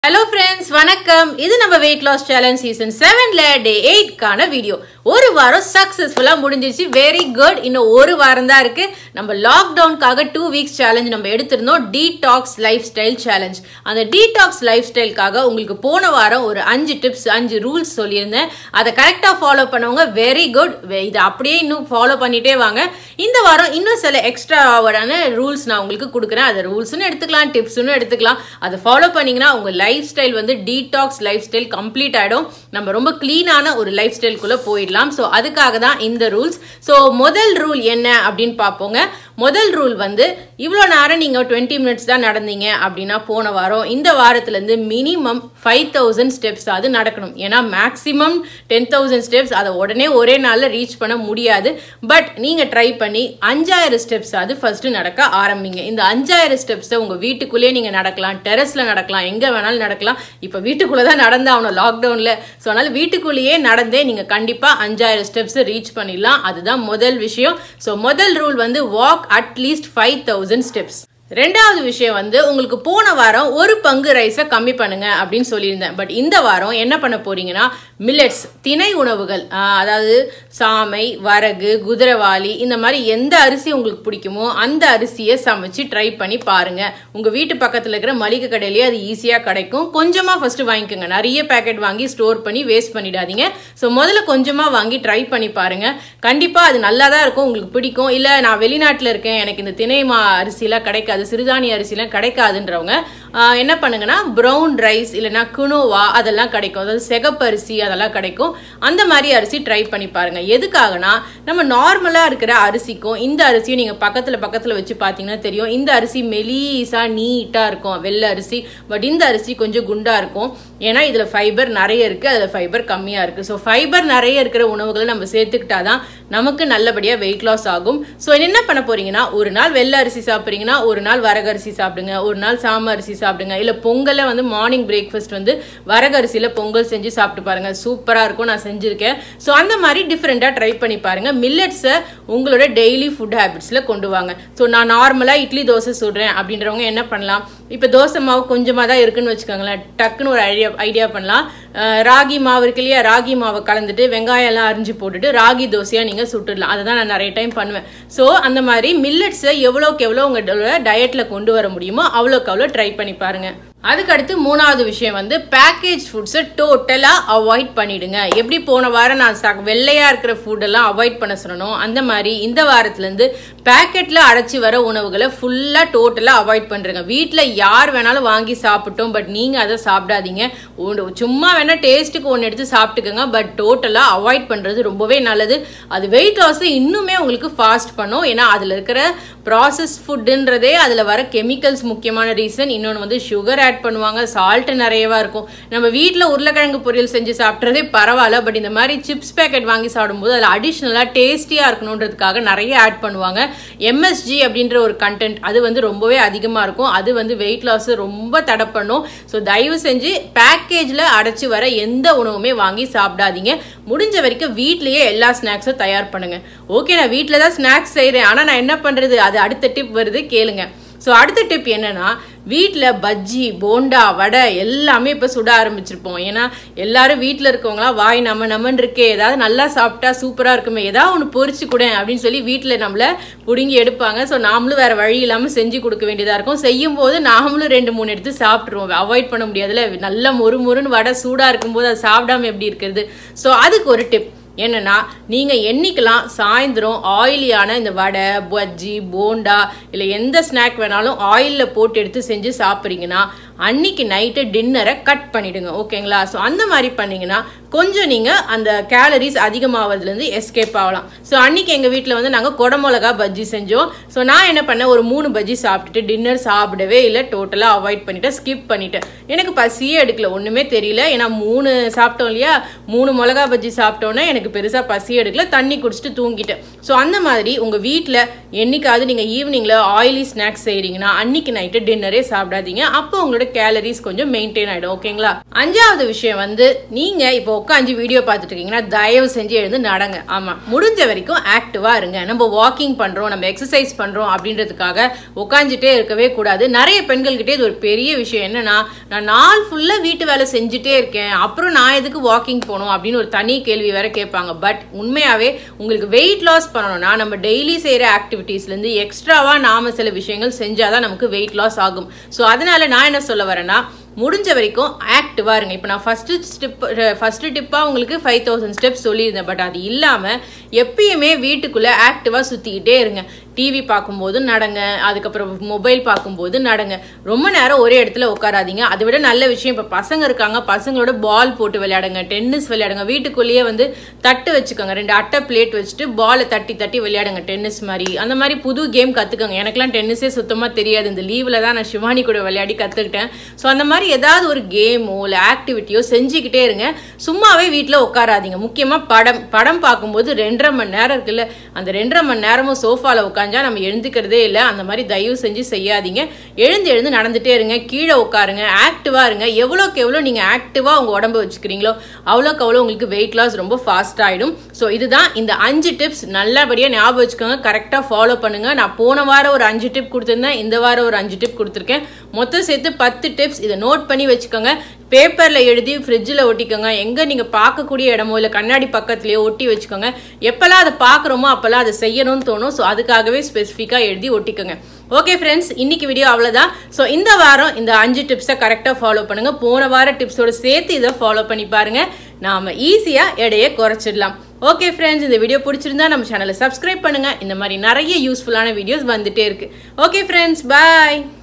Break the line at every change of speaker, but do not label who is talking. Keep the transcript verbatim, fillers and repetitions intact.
Hello friends, வணக்கம். இது நம்ம weight loss challenge season seven ல day eight கான வீடியோ. ஒரு வாரம் சக்சஸ்ஃபுல்லா முடிஞ்சிருச்சு. Very good. இன்னும் ஒரு வாரம் தான் இருக்கு. நம்ம லாக்டவுன்காக two weeks challenge நம்ம எடுத்திருந்தோம். detox lifestyle challenge. அந்த detox lifestyleக்காக உங்களுக்கு போன வாரம் ஒரு அஞ்சு டிப்ஸ், அஞ்சு ரூல்ஸ் சொல்லியிருந்தேன். அதை கரெக்டா ஃபாலோ பண்ணவங்க வெரி குட். இதை அப்படியே இன்னும் ஃபாலோ பண்ணிட்டே வாங்க. இந்த வாரம் இன்னும் சில எக்ஸ்ட்ரா ஆவரான ரூல்ஸ் நான் உங்களுக்கு கொடுக்குறேன். அதை ரூல்ஸ்னு எடுத்துக்கலாம், டிப்ஸ்னு எடுத்துக்கலாம். அதை ஃபாலோ பண்ணீங்கன்னா உங்க லைஃப் ஸ்டைல் வந்து டீடாக்ஸ் லைஃப் ஸ்டைல் கம்ப்ளீட் ஆயிடும். நம்ம ரொம்ப கிளீனான ஒரு லைஃப் ஸ்டைல்குள்ள போயிடலாம். ஸோ அதுக்காக தான் இந்த ரூல்ஸ். ஸோ முதல் ரூல் என்ன அப்படின்னு பார்ப்போங்க. முதல் ரூல் வந்து இவ்வளோ நேரம் நீங்கள் டுவெண்ட்டி மினிட்ஸ் தான் நடந்தீங்க அப்படின்னா போன வாரம் இந்த வாரத்துலேருந்து மினிமம் ஃபைவ் தௌசண்ட் ஸ்டெப்ஸ் அது நடக்கணும். ஏன்னா மேக்ஸிமம் டென் தௌசண்ட் ஸ்டெப்ஸ் அதை உடனே ஒரே நாளில் ரீச் பண்ண முடியாது. பட் நீங்கள் ட்ரை பண்ணி அஞ்சாயிரம் ஸ்டெப்ஸ் அது ஃபர்ஸ்ட் நடக்க ஆரம்பிங்க. இந்த அஞ்சாயிரம் ஸ்டெப்ஸை உங்கள் வீட்டுக்குள்ளேயே நீங்கள் நடக்கலாம், டெரஸில் நடக்கலாம், எங்கே வேணாலும் நடக்கலாம். இப்போ வீட்டுக்குள்ளே தான் நடந்தாகணும் லாக்டவுனில். ஸோ அதனால் வீட்டுக்குள்ளேயே நடந்தே நீங்கள் கண்டிப்பாக அஞ்சாயிரம் ஸ்டெப்ஸை ரீச் பண்ணிடலாம். அதுதான் முதல் விஷயம். ஸோ முதல் ரூல் வந்து walk at least five thousand steps. ரெண்டாவது விஷயம் வந்து உங்களுக்கு போன வாரம் ஒரு பங்கு ரைஸை கம்மி பண்ணுங்க அப்படின்னு சொல்லியிருந்தேன். பட் இந்த வாரம் என்ன பண்ண போறீங்கன்னா மில்லட்ஸ், திணை உணவுகள், அதாவது சாமை, வரகு, குதிரைவாளி, இந்த மாதிரி எந்த அரிசி உங்களுக்கு பிடிக்குமோ அந்த அரிசியை சமைச்சு ட்ரை பண்ணி பாருங்க. உங்க வீட்டு பக்கத்தில் இருக்கிற மளிகை கடையிலேயே அது ஈஸியாக கிடைக்கும். கொஞ்சமா ஃபர்ஸ்ட் வாங்கிக்கோங்க. நிறைய பேக்கெட் வாங்கி ஸ்டோர் பண்ணி வேஸ்ட் பண்ணிடாதீங்க. ஸோ முதல்ல கொஞ்சமா வாங்கி ட்ரை பண்ணி பாருங்க. கண்டிப்பா அது நல்லா தான் இருக்கும், உங்களுக்கு பிடிக்கும். இல்லை நான் வெளிநாட்டில் இருக்கேன், எனக்கு இந்த திணை மா அரிசிலாம் கிடைக்காது, சிறுதானிய அரிசிலாம் கிடைக்காதுன்றவங்க என்ன பண்ணுங்கன்னா ப்ரௌன் ரைஸ் இல்லைன்னா குனோவா அதெல்லாம் கிடைக்கும். அதாவது சிகப்பு அரிசி அதெல்லாம் கிடைக்கும். அந்த மாதிரி அரிசி ட்ரை பண்ணி பாருங்க. எதுக்காகனா நம்ம நார்மலா இருக்கிற அரிசிக்கும் இந்த அரிசியும் நீங்க பக்கத்துல பக்கத்துல வச்சு பாத்தீங்கன்னா தெரியும். இந்த அரிசி மெலீஸா நீட்டா இருக்கும், வெள்ளை அரிசி. பட் இந்த அரிசி கொஞ்சம் குண்டா இருக்கும். ஏன்னா இதுல ஃபைபர் நிறைய இருக்கு, அதுல ஃபைபர் கம்மியா இருக்கு. ஸோ ஃபைபர் நிறைய இருக்கிற உணவுகளை நம்ம சேர்த்துக்கிட்டாதான் நமக்கு நல்லபடியா வெயிட் லாஸ் ஆகும். ஸோ என்ன பண்ண போறீங்கன்னா ஒரு நாள் வெள்ளை அரிசி சாப்பிட்றீங்கன்னா ஒரு நாள் வரகரிசி சாப்பிடுங்க, ஒரு நாள் சாம அரிசி சாப்பிடுங்க. இல்ல பொங்கலை வந்து மார்னிங் பிரேக்ஃபாஸ்ட் வந்து வரகரிசியில பொங்கல் செஞ்சு சாப்பிட்டு பாருங்க. சூப்பரா இருக்கும், நான் செஞ்சிருக்கேன். ஸோ அந்த மாதிரி டிஃப்ரெண்டா ட்ரை பண்ணி பாருங்க. மில்லட்ஸை உங்களோட டெய்லி ஃபுட் ஹேபிட்ஸ்ல கொண்டு வாங்க. ஸோ நான் நார்மலா இட்லி தோசை சுடுறேன் அப்படின்றவங்க என்ன பண்ணலாம், இப்ப தோசை மாவு கொஞ்சமா தான் இருக்குன்னு வச்சுக்கோங்களேன். டக்குன்னு ஒரு ஐடியா ஐடியா பண்ணலாம். ராகி மாவு இருக்கு இல்லையா, ராகி மாவை கலந்துட்டு வெங்காயம் எல்லாம் அரிஞ்சு போட்டுட்டு ராகி தோசையா நீங்க சுட்டுடலாம். அதை தான் நான் நிறைய டைம் பண்ணுவேன். ஸோ அந்த மாதிரி மில்லட்ஸை எவ்வளோக்கு எவ்வளோ உங்களோட டயட்ல கொண்டு வர முடியுமோ அவ்வளோக்கு அவ்வளோ ட்ரை பண்ணி பாருங்க. அதுக்கடுத்து மூணாவது விஷயம் வந்து பேக்கேஜ் ஃபுட்ஸை டோட்டலா அவாய்ட் பண்ணிடுங்க. எப்படி போன வாரம் நான் வெள்ளையா இருக்கிற ஃபுட் எல்லாம் அவாய்ட் பண்ண சொன்னோம், அந்த மாதிரி இந்த வாரத்துல இருந்து பேக்கெட்ல அடைச்சி வர உணவுகளை ஃபுல்லா டோட்டலா அவாய்ட் பண்றீங்க. வீட்டுல யார் வேணாலும் வாங்கி சாப்பிட்டோம், பட் நீங்க அதை சாப்பிடாதீங்க. சும்மா வேணா டேஸ்ட்டுக்கு ஒன்று எடுத்து சாப்பிட்டுக்கோங்க. பட் டோட்டலா அவாய்ட் பண்றது ரொம்பவே நல்லது. அது வெயிட் லாஸ் இன்னுமே உங்களுக்கு ஃபாஸ்ட் பண்ணும். ஏன்னா அதுல இருக்கிற ப்ராசஸ் ஃபுட்ன்றதே அதுல வர கெமிக்கல்ஸ் முக்கியமான ரீசன். இன்னொன்று வந்து சுகர் ஆட் பண்ணுவாங்க, சால்ட் நிறையவா இருக்கும். நம்ம வீட்டில் உருளைக்கிழங்கு பொரியல் செஞ்சு சாப்பிட்றதே பரவாயில்ல. பட் இந்த மாதிரி சிப்ஸ் பேக்கெட் வாங்கி சாப்பிடும்போது அதில் அடிஷ்னலா டேஸ்டியா இருக்கணுன்றதுக்காக நிறைய ஆட் பண்ணுவாங்க. எம்எஸ்ஜி அப்படின்ற ஒரு கண்டென்ட் அது வந்து ரொம்பவே அதிகமாக இருக்கும். அது வந்து வெயிட் லாஸ் ரொம்ப தடை பண்ணும். ஸோ தயவு செஞ்சு பேக்கேஜ்ல அடைச்சி வர எந்த உணவுமே வாங்கி சாப்பிடாதீங்க. முடிஞ்ச வரைக்கும் வீட்லயே எல்லா ஸ்நாக்ஸும் தயார் பண்ணுங்க. ஓகே, நான் வீட்டில் தான் ஸ்நாக்ஸ் செய்கிறேன், ஆனால் நான் என்ன பண்றது, அது அடுத்த டிப் வருது, கேளுங்க. ஸோ அடுத்த டிப் என்னன்னா வீட்டில் பஜ்ஜி, போண்டா, வடை எல்லாமே இப்போ சுட ஆரம்பிச்சிருப்போம். ஏன்னா எல்லாரும் வீட்டில் இருக்கவங்களாம் வாய் நம்ம நம்மன்னு இருக்கே, ஏதாவது நல்லா சாப்பிட்டா சூப்பராக இருக்குமே, ஏதாவது ஒன்று பொரிச்சு கூட அப்படின்னு சொல்லி வீட்டில் நம்மளை பிடுங்கி எடுப்பாங்க. ஸோ நாமளும் வேற வழி இல்லாமல் செஞ்சு கொடுக்க வேண்டியதாக இருக்கும். செய்யும் போது நாமளும் ரெண்டு மூணு எடுத்து சாப்பிட்ருவோம். அவாய்ட் பண்ண முடியாதுல, நல்லா மொறு மொறுன்னு வடை சூடாக இருக்கும்போது அதை சாப்பிடாம எப்படி இருக்கிறது. ஸோ அதுக்கு ஒரு டிப் என்னன்னா நீங்க என்னைக்கெல்லாம் சாயந்தரம் ஆயிலியான இந்த வடை, பஜ்ஜி, போண்டா இல்லை எந்த ஸ்நாக் வேணாலும் ஆயில்ல போட்டு எடுத்து செஞ்சு சாப்பிட்றீங்கன்னா அன்னைக்கு நைட்டு டின்னரை கட் பண்ணிடுங்க. ஓகேங்களா? ஸோ அந்த மாதிரி பண்ணீங்கன்னா கொஞ்சம் நீங்க அந்த கேலரிஸ் அதிகமாவதுலேருந்து எஸ்கேப் ஆகலாம். ஸோ அன்னைக்கு எங்க வீட்டில் வந்து நாங்கள் குடமிளகா பஜ்ஜி செஞ்சோம். ஸோ நான் என்ன பண்ணேன், ஒரு மூணு பஜ்ஜி சாப்பிட்டுட்டு டின்னர் சாப்பிடவே இல்லை, டோட்டலாக அவாய்ட் பண்ணிட்டேன், ஸ்கிப் பண்ணிட்டேன். எனக்கு பசியே எடுக்கல, ஒன்றுமே தெரியல. ஏன்னா மூணு சாப்பிட்டோம் இல்லையா, மூணு மிளகா பஜ்ஜி சாப்பிட்டோன்னே எனக்கு பெருசாக பசி எடுக்கல, தண்ணி குடிச்சிட்டு தூங்கிட்டேன். ஸோ அந்த மாதிரி உங்கள் வீட்டில் என்னைக்காவது நீங்கள் ஈவினிங்கில் ஆயிலி ஸ்நாக்ஸ் செய்கிறீங்கன்னா அன்னைக்கு நைட்டு டின்னரே சாப்பிடாதீங்க. அப்போ உங்களோட கேலரிஸ் கொஞ்சம் மெயின்டைன் ஆயிடும். ஓகேங்களா? அஞ்சாவது விஷயம் வந்து நீங்க இப்போ உட்காந்து வீடியோ பார்த்துட்டு இருக்கீங்கன்னா தயவு செஞ்சு எழுந்து நடங்க. ஆமா, முடிஞ்ச வரைக்கும் ஆக்டிவா இருங்க. நம்ம வாக்கிங் பண்றோம், நம்ம எக்ஸசைஸ் பண்றோம் அப்படின்றதுக்காக உட்காந்துட்டே இருக்கவே கூடாது. நிறைய பெண்கள் கிட்டே இது ஒரு பெரிய விஷயம் என்னன்னா, நான் நாள் ஃபுல்லா வீட்டு வேலை செஞ்சுட்டே இருக்கேன், அப்புறம் நான் எதுக்கு வாக்கிங் போகணும் அப்படின்னு ஒரு தனி கேள்வி வேற கேட்பாங்க. பட் உண்மையாவே உங்களுக்கு வெயிட் லாஸ் பண்ணணும்னா நம்ம டெய்லி செய்யற ஆக்டிவிட்டீஸ்ல இருந்து எக்ஸ்ட்ராவா நாம சில விஷயங்கள் செஞ்சாதான் நமக்கு வெயிட் லாஸ் ஆகும். ஸோ அதனால நான் என்ன சொல்ல வரேன்னா, முடிஞ்ச வரைக்கும் ஆக்டிவா இருங்க. இப்போ நான் ஃபர்ஸ்ட் ஸ்டெப் ஃபர்ஸ்ட் டிப்பா உங்களுக்கு ஃபைவ் தௌசண்ட் ஸ்டெப்ஸ் சொல்லியிருந்தேன். பட் அது இல்லாம எப்பயுமே வீட்டுக்குள்ள ஆக்டிவா சுத்திக்கிட்டே இருங்க. டிவி பார்க்கும்போது நடங்க, அதுக்கப்புறம் மொபைல் பார்க்கும்போது நடங்க. ரொம்ப நேரம் ஒரே இடத்துல உட்காராதீங்க. அதை விட நல்ல விஷயம், இப்போ பசங்க இருக்காங்க, பசங்களோட பால் போட்டு விளையாடுங்க, டென்னிஸ் விளையாடுங்க. வீட்டுக்குள்ளேயே வந்து தட்டு வச்சுக்கோங்க, ரெண்டு அட்டை பிளேட் வச்சுட்டு பாலை தட்டி தட்டி விளையாடுங்க, டென்னிஸ் மாதிரி. அந்த மாதிரி புது கேம் கத்துக்கோங்க. எனக்குலாம் டென்னிஸே சுத்தமா தெரியாது. இந்த லீவ்ல தான் நான் சிவானி கூட விளையாடி கத்துக்கிட்டேன். ஸோ அந்த மாதிரி ஏதாவது ஒரு கேமோ இல்லை ஆக்டிவிட்டியோ செஞ்சுக்கிட்டே இருங்க. சும்மாவே வீட்டில் உட்காராதீங்க. முக்கியமாக படம் படம் பார்க்கும்போது ரெண்டரை மணி நேரம் இருக்குல்ல, அந்த ரெண்டரை மணி நேரமும் சோஃபாவில் உட்காந்தா நம்ம எழுந்துக்கிறதே இல்லை. அந்த மாதிரி தயவு செஞ்சு செய்யாதீங்க. எழுந்து எழுந்து நடந்துட்டே இருங்க, கீழே உட்காருங்க, ஆக்டிவா இருங்க. எவ்வளோக்கு எவ்வளோ நீங்கள் ஆக்டிவா உங்க உடம்பு வச்சுக்கிறீங்களோ அவ்வளோக்கு அவ்வளோ உங்களுக்கு வெயிட் லாஸ் ரொம்ப ஃபாஸ்ட் ஆயிடும். ஸோ இதுதான் இந்த அஞ்சு டிப்ஸ். நல்லபடியாக ஞாபகம் வச்சுக்கோங்க, கரெக்டாக ஃபாலோ பண்ணுங்க. நான் போன வாரம் ஒரு அஞ்சு டிப் கொடுத்துருந்தேன், இந்த வாரம் ஒரு அஞ்சு டிப் கொடுத்துருக்கேன். மொத்தம் சேர்த்து பத்து டிப்ஸ். இதை நோட் பண்ணி வச்சுக்கோங்க, பேப்பர்ல எழுதி ஃப்ரிட்ஜில் ஒட்டிக்கோங்க. எங்க நீங்க பார்க்கக்கூடிய இடமோ இல்லை கண்ணாடி பக்கத்துலயோ ஒட்டி வச்சுக்கோங்க. எப்பெல்லாம் அதை பார்க்குறோமோ அப்பெல்லாம் அதை செய்யணும்னு தோணும். ஸோ அதுக்காகவே ஸ்பெசிஃபிக்காக எழுதி ஒட்டிக்கோங்க. ஓகே ஃப்ரெண்ட்ஸ், இன்னைக்கு வீடியோ அவ்வளோதான். ஸோ இந்த வாரம் இந்த அஞ்சு டிப்ஸை கரெக்டாக ஃபாலோ பண்ணுங்க. போன வார டிப்ஸோட சேர்த்து இதை ஃபாலோ பண்ணி பாருங்க. நாம ஈஸியா எடையை குறைச்சிடலாம். ஓகே ஃப்ரெண்ட்ஸ், இந்த வீடியோ பிடிச்சிருந்தா நம்ம சேனலை சப்ஸ்கிரைப் பண்ணுங்க. இந்த மாதிரி நிறைய யூஸ்ஃபுல்லான வீடியோஸ் வந்துட்டே இருக்கு. ஓகே ஃப்ரெண்ட்ஸ், பாய்.